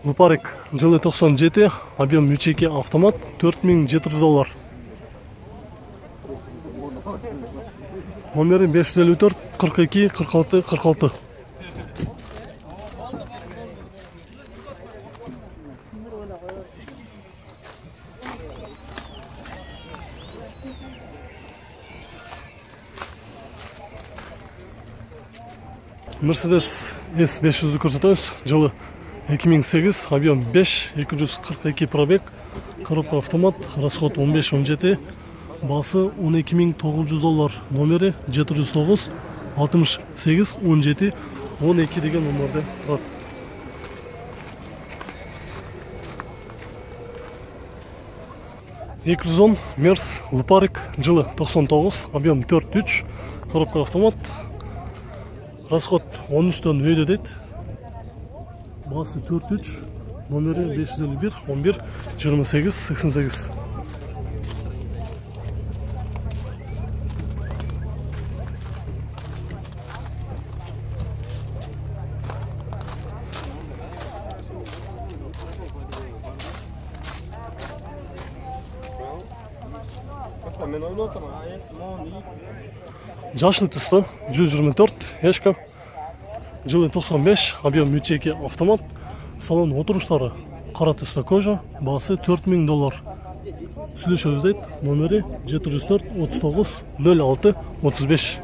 Лупарик жылы 97, объем 3.2 автомат, $4700. Номері 554 42 46 46. Mercedes S500'ü көрсетеміз. Жылы 2008, объем 5, 242 пробег, коробка автомат, расход 15-17, басы $12900, номері 709 68 17 12 деген номерде тұрады. $210 Мерс Лупарик, жылы 99, объем 4.3, коробка автомат, расход 13-тен өйді дейді. Басы 4.3, номері 551 11 28 88. Жашыл түсті 124 ешкі, жылы 95, объем 3.2 автомат, салон отырыштары қара түсті кожа, басы $4000. Сүйлеші өздейді, номері 704 39 06 35.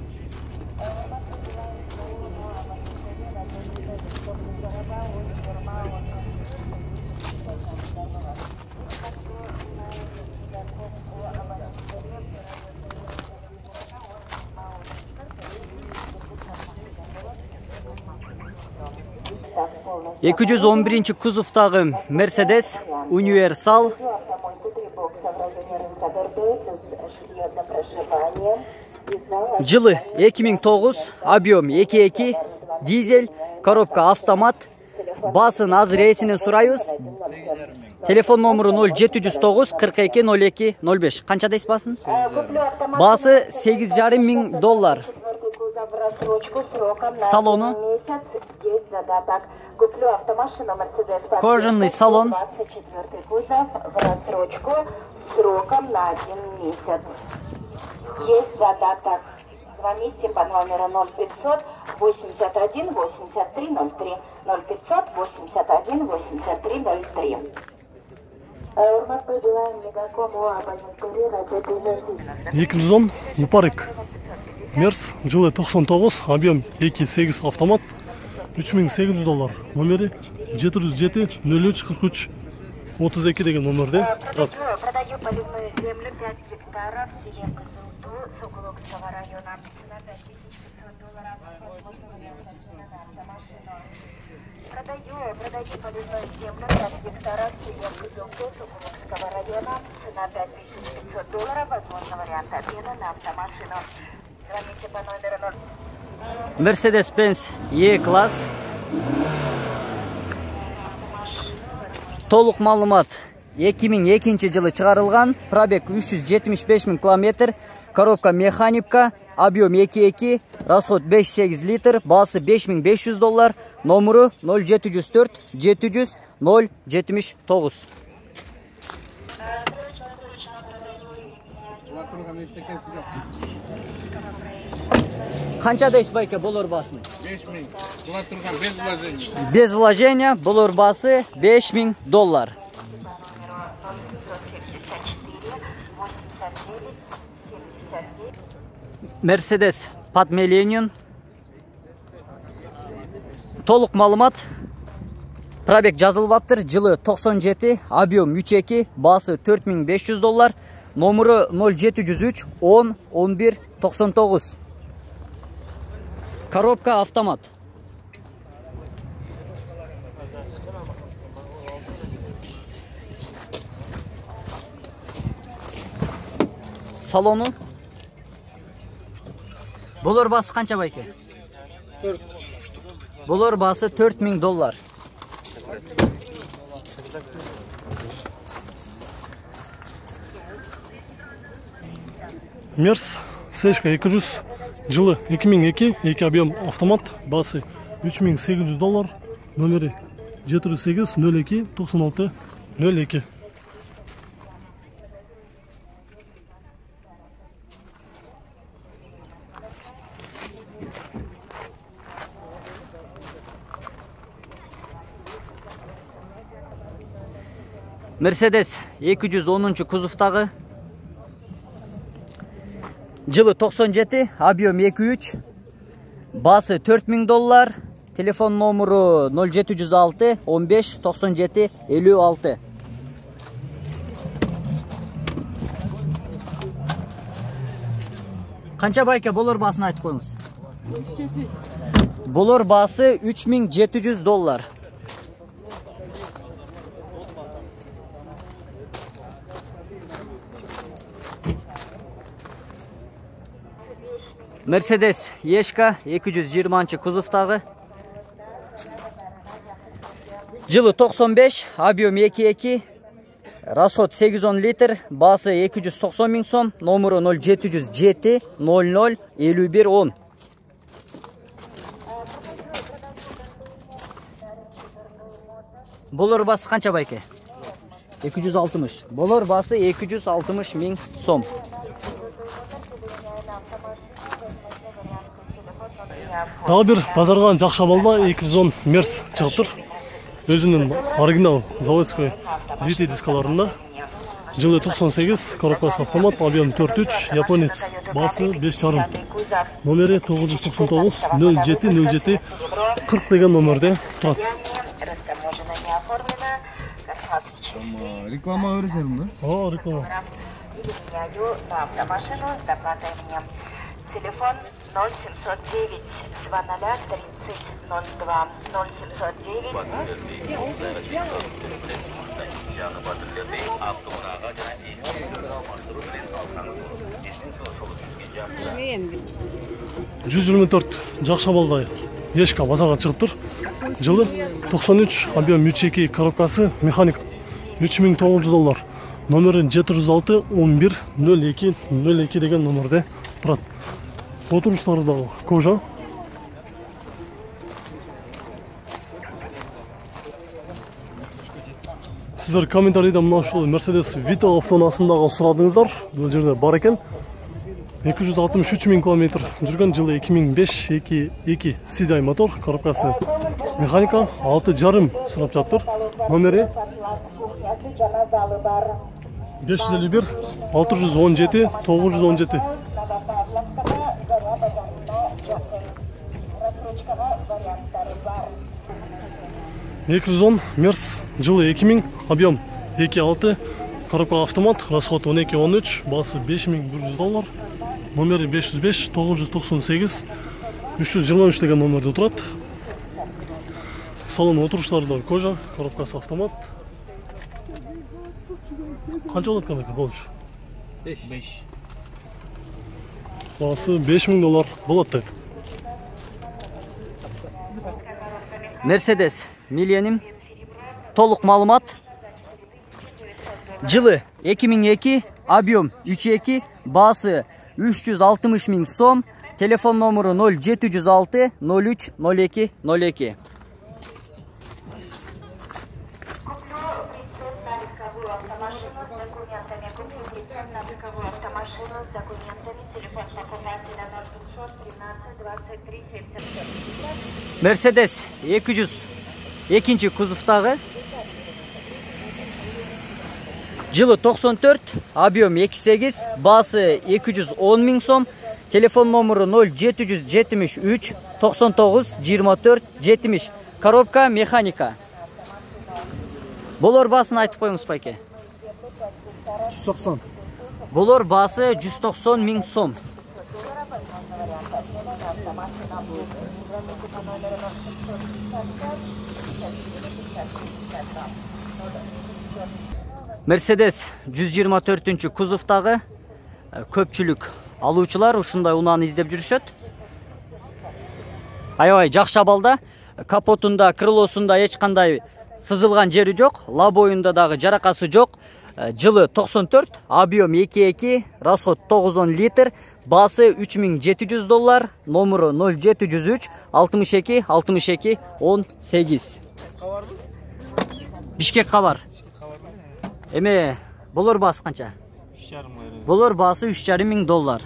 $211 кузовтағы Mercedes Universal жылы 2009, объем 2.2, дизель, коробка автомат, басын азыр рейсінен сұрайыз. Телефон номері 0709 42 02 05. Қаншадайсыз басын? Басы $8500. Салону куплю автомашину Mercedes. Кожаный салон. 24 кузов в рассрочку сроком на 1 месяц. Есть задаток. Звоните по номеру 0500 81 83 03 0500 81 83 03. $210 Лупарик Мерс жылы 99, объем 2.8 автомат, $3800, номері 707 03 43 32 деген номерде тұрады. Продаю поливную землю 5 гектаров, селе Кызылту, Соколовского района, цена $5500. Продаю поливную землю 5 гектаров, селе Кызылту, Соколовского района, цена $5500, возможно вариант обмена на автомашину. Звоните по номеру 0. Mercedes-Benz E-класс. Толық малымат 2002 жылы шығарылған, пробег 375 000 км, коробка механикка, объем 2.2, расход 5-8 литр, басы $5500, номері 0704 700 079. Қаншадайсыз байка бұл ұрбасын? 5000. Бұлар тұрған без вложения. Без вложения бұл ұрбасы $5000. Mercedes Под Millennium. Толық малымат. Пробег жазылбаптыр. Жылы 97, объем 3.2, басы $4500, номері 0703 10 11 99. Коробка автомат. Салону. Бұл ұрбасы қанша байке? 4. Бұл ұрбасы $4000. Мерс Сешка 200, жылы 2002, 2 объем автомат, басы $3800, номері 708 02 96 02. Mercedes 210 kuzuftagı. Жылы 97, объем 2.3, bası $4000, telefon номеру 0706 15 97 56. Kança bayka bolor basını aytıp koyunuz? Bolor bası $3700. Mercedes Ешка 220 kuzuftagı. Жылы 95, объем 2.2, расход 810 litr, bası 290 000 сом, номеру 0707 00 51 10. Bolor bası kança bayke? 260. Bolor bası 260 000 сом. Daha bir bazargan Жақшабалда 210 Мерс çıkıptır. Özünün оригинал заводской DT дискаларында. Жылы 98, коробкасы автомат, объем 4.3, японец, басы 5,5. Номері 999 07 07 40 деген номерде тұрады. Реклама өресерім да? Реклама. Телефон 0709 20 30 02 0709. $124 Жақшабалда Ешка базарға шығып тұр. Жылы 93, объем 3.2, коробкасы механик $3900. Номері 706 11 02 02 деген номерде тұрады. Отырыштары дағы кожа. Сіздер комментарийда мына ушул Mercedes Vito автонасындағы сұрадыңыздар. Бұл жерде бар екен. 263 000 км жүрген, жылы 2005 2 CDI мотор, коробкасы механика 6,5 сұрап жатыр. Номері 551 617 917. 210 Мерс, жылы 2000, объем 2.6, коробка автомат, расход 12-13, басы $5100, номері 505 998 323 деген номерде тұрады. Салон отырыштары кожа, коробкасы автомат. Қанша болады екен болушы? 5. Басы $5000 болады дейді. Mercedes Millennium толық малымат. Жылы 2002, объем 3.2, басы 360 000 сом, телефон номеру 0706 03 02 02. Mercedes 202 kuzuftagı. Жылы 94, объем 2.8, bası 210 000 сом, telefon номеру 0773 99 24 70, коробка механика. Болор басын айтып қойыңыз пайке. 190. Болор басы 190 000 сом. Mercedes 124 kuzuftagı. Көпчүлүк алуучулар ушундай унааны издеп жүрүшөт. Аябай Жақшабалда, капотунда, крылосунда эч кандай сызылган жери жок, лабоюнда дагы жаракасы жок. Жылы 94, объем 2.2, расход 910 литр, басы $3700, номеру 0703 62 62 18. Бишкек кабар. Эме болор баасы канча? 3,5 миң. Болор баасы $3,500.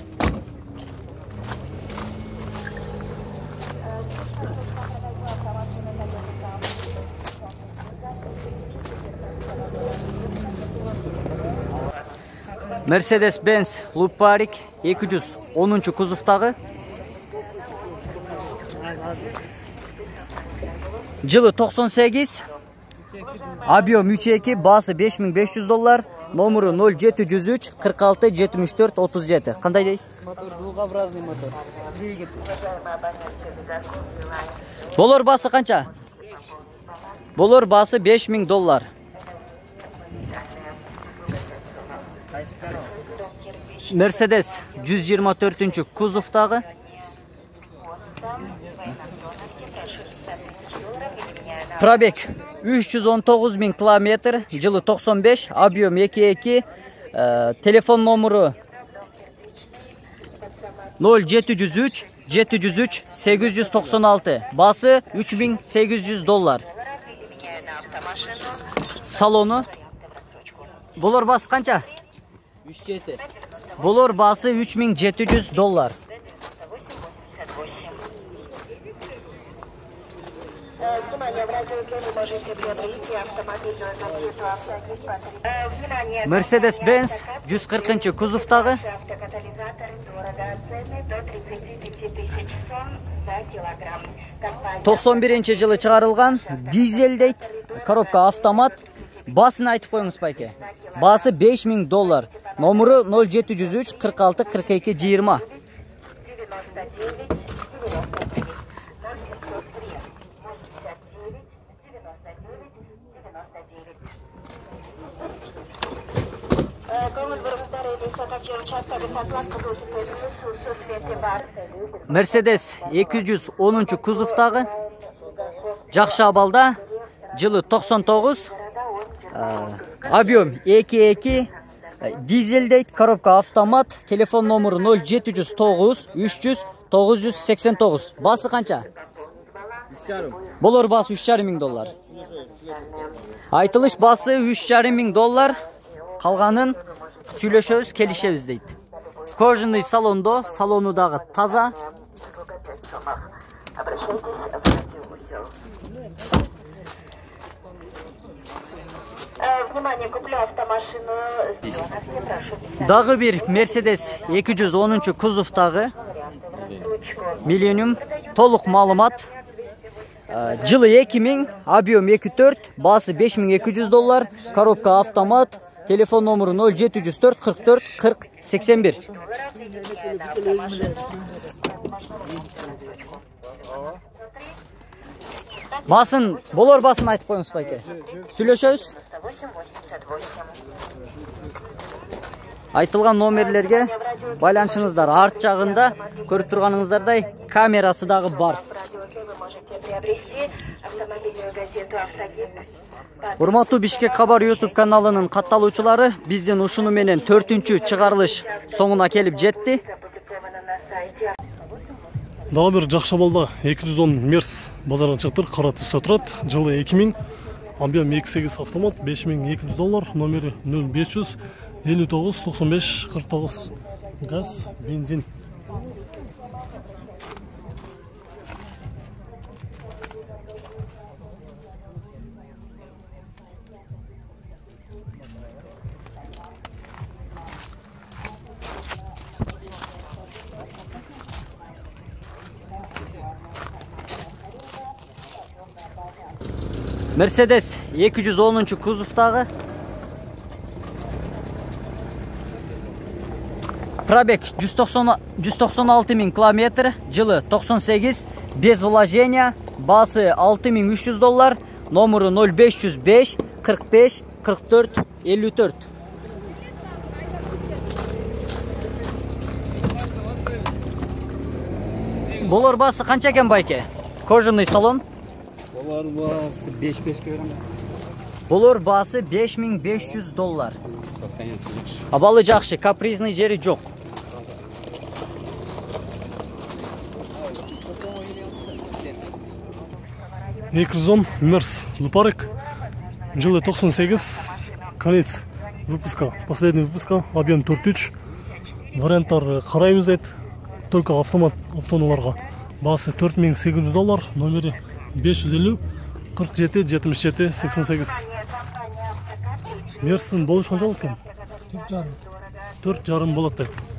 Mercedes-Benz Luparik 210 kuzovdagi. Жылы 98, объем 3.2, басы $5,500, номері 0703 46 74 37. Қандай дейсіз? Мотор двухобразный мотор. Двигатель. Болор басы қанша? Болор басы $5,000. Mercedes 124 kuzovdagi. Пробег 319 000 километр, жылы 95, объем 2.2, телефон номері 0703 703 896, басы $3,800. Салону. Болор басы қанша? 3,7. Болор басы $3,700. Внимание, в радиоузле вы можете приобрести автомобильную защиту автогид. Внимание, Mercedes-Benz 140 kuzovdagi. автокатализаторы дорого цены до 35 000 сом за килограмм. Компания 91 жылы чыгарылган, дизель дейт, коробка автомат. Басын айтып коюңуз байке. Басы $5,000. Номері 0703 46 42 20. 99. Mercedes 210 kuzovdagi. Жакшы абалда, жылы 99, объем 2.2, дизель дейт, коробка автомат, телефон номері 0709 300 989. Басы қанша? 3,5. Болор басы $3,500. Айтылыш басы $3,500. Қалғанын сүйлөшөбүз, келишебиз дейт. Кожаный салондо, салонудағы таза. Обращайтесь в радиоузел. Внимание, куплю автомашину с не прошу. Дагы бир Mercedes 210 kuzovдагы. Millennium, толук маалымат. Жылы 2000, объем 2.4, басы $5,200, коробка автомат, телефон номері 0704 44 40 81. Басын, болор басын айтып коюңуз байке. Сүйлөшөбүз. Айтылган номерлерге байланышыңыздар. Арт жагында көрүп турганыңыздардай камерасы дагы бар. Урматтуу Бишкек Кабар YouTube каналынын катталуучулары, биздин ушуну менен 4-чү чыгарылыш соңуна келип жетти. Дагы бир жакшы абалда 210 Мерс базардан чыктыр, кара түстө турат. Жылы 2000, объем 2.8 автомат, $5,200, номери 0500 59 95 49. Газ, бензин. Mercedes 210 kuzovdagi. Пробег 196 000 километр, жылы 98, без вложения, басы $6,300, номері 0505 45 44 54. Болор басы қанша екен байке? Кожаный салон. Болор басы 5-5 берем. Болор басы $5,500. Состояние жакшы. Абалы жакшы, капризный жери жок. Мерс Luparik Жылы 98, конец выпуска, последний выпуска, объем 4.3. Варианттар қараймыз дейді. Только автонуларға. Басы $4800, номері 550 47 77 88. Мерсін болуш қаншалық екен? 4,5 болады дейді.